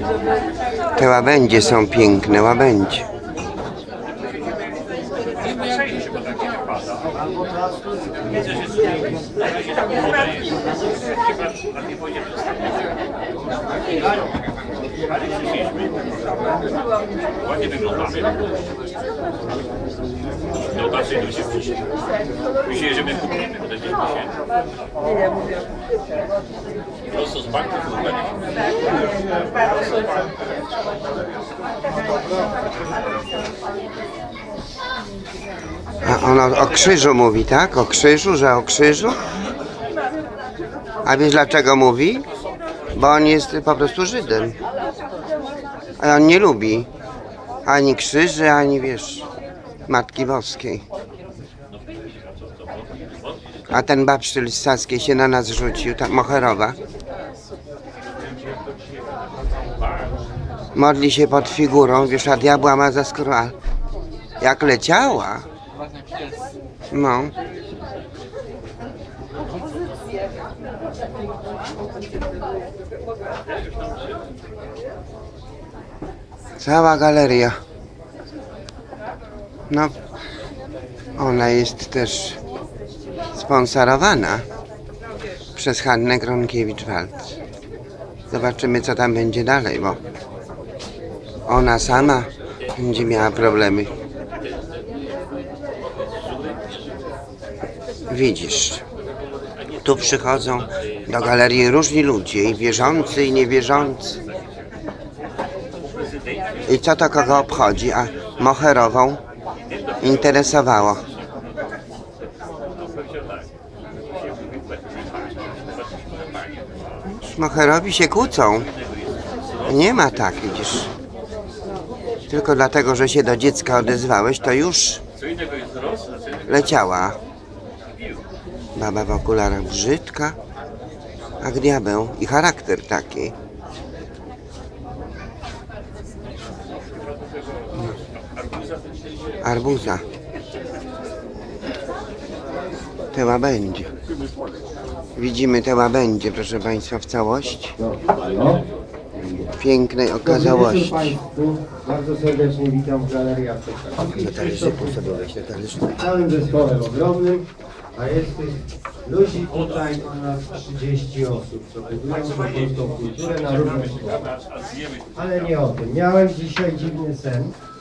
Te łabędzie są piękne, łabędzie. Ładnie wyglądamy. Dotacje do się wpisze. Myślę, że my kupimy, bo to jest 10 prosto z banku A ona o krzyżu mówi, tak? O krzyżu, że o krzyżu? A wiesz dlaczego mówi? Bo on jest po prostu Żydem. A on nie lubi ani krzyży, ani wiesz, Matki Boskiej. A ten babsztyl z Saskiej się na nas rzucił, ta Moherowa. Modli się pod figurą, wiesz, a diabła ma za skórę. Jak leciała. No. Cała galeria. No, ona jest też sponsorowana przez Hannę Gronkiewicz-Waltz. Zobaczymy, co tam będzie dalej, bo ona sama będzie miała problemy. Widzisz, tu przychodzą do galerii różni ludzie, i wierzący, i niewierzący. I co to kogo obchodzi, a Moherową interesowało. Moherowi się kłócą. Nie ma tak, widzisz. Tylko dlatego, że się do dziecka odezwałeś, to już leciała. Baba w okularach brzydka, jak diabeł. I charakter taki. Arbuza. Te łabędzie. Widzimy te łabędzie, proszę Państwa, w całości. Pięknej okazałości. Państwu, bardzo serdecznie witam w Galerii Artystycznej. Na talerzyku sobie weź, na talerzyku. Całym zespołem ogromnym, a jest tych ludzi tutaj ponad 30 osób, co budują polską kulturę na różnych stronach. Ale nie o tym. Miałem dzisiaj dziwny sen.